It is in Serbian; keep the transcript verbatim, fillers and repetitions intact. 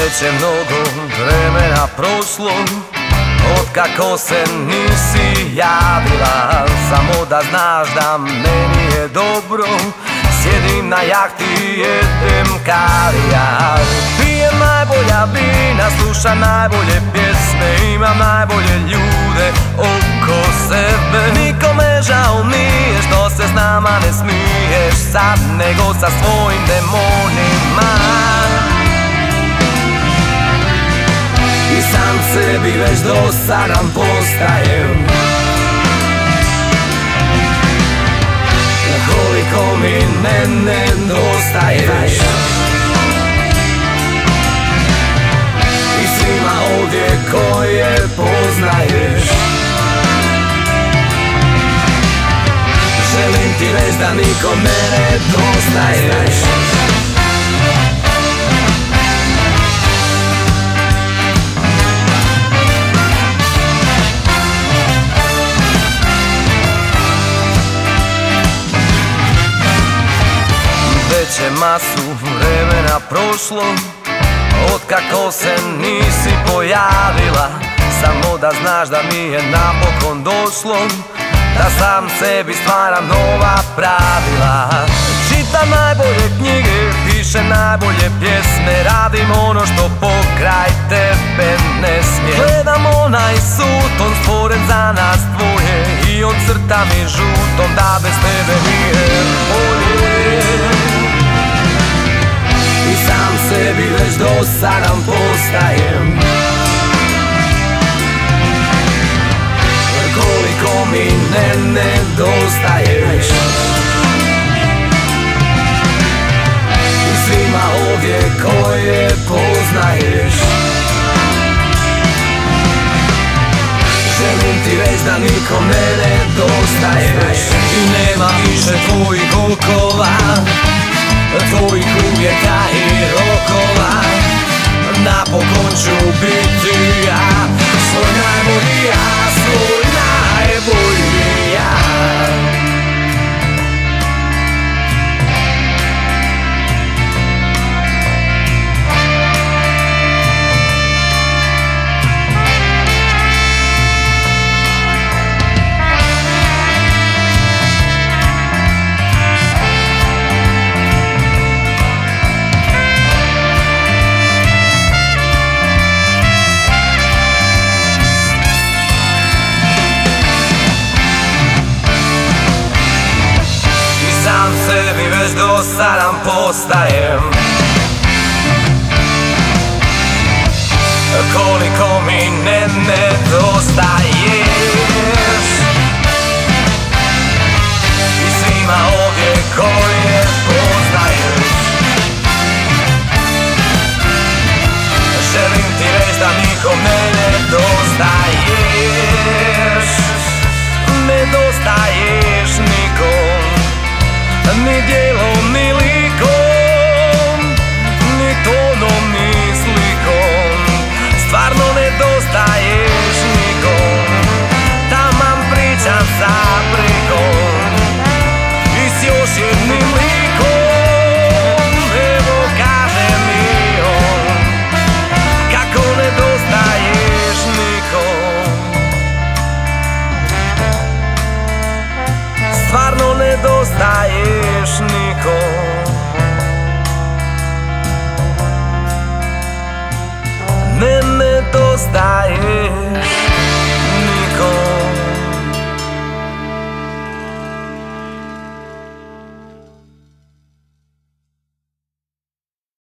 Već je mnogo vremena prošlo otkako se nisi javila. Samo da znaš da meni je dobro, sjedim na jahti, jedem kavijar, pijem najbolja vina, slušam najbolje pjesme, imam najbolje ljude oko sebe. Nikome žao nije što se s nama ne smiješ sad, nego sa svojim demonima. I sam sebi već dosadan postajem, koliko mi ne nedostaješ. I svima ovdje koje poznaješ želim ti reći da nikom ne nedostaješ. Već je masu vremena prošlo otkako se nisi pojavila. Samo da znaš da mi je napokon došlo da sam sebi stvaram nova pravila. Čitam najbolje knjige, pišem najbolje pjesme, radim ono što pokraj tebe ne smije. Gledam onaj sud, on stvoren za nas dvoje, i on crta mi žutom da bez tebe nije bolje. I sam sebi već dosadan postajem, koliko mi ne nedostaješ. I svima ovdje koje poznaješ želim ti reći da nikom ne nedostaješ. I nema više tvojih okova, tvojih uvjeta i rokova. Napokon ću biti ja, svoj najbolji ja, svoj najbolji ja. Sam sebi već dosadan postajem, koliko mi ne nedostaješ. I svima ovdje koje poznaješ želim ti reći da nikom ne nedostaješ. Nedostaješ nikom, ni dijelom, ni likom, ni tonom, ni slikom. Stvarno nedostaješ nikom, taman pričam sa prikom. I s još jednim likom, evo kaže mi on, kako nedostaješ nikom. Stvarno nedostaješ nikom, ne nedostaješ.